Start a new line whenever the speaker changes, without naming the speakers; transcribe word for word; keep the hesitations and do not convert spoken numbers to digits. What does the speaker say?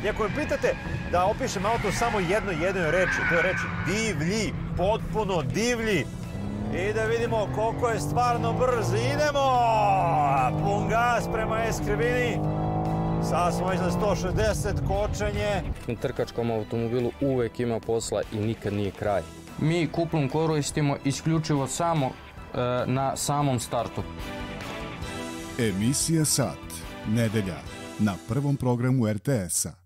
I ako me pitate da opišem auto samo jedno jedno reči, to je reč divlji, potpuno divlji. I da vidimo koliko je stvarno brz. Idemo! Pun gas prema Eskrivini. Sad smo iznad sto šezdeset, kočenje.
U trkačkom automobilu uvek ima posla i nikad nije kraj. Mi kuplung koristimo isključivo samo e, na samom startu.
Emisija Sat, nedelja, na prvom programu er te esa.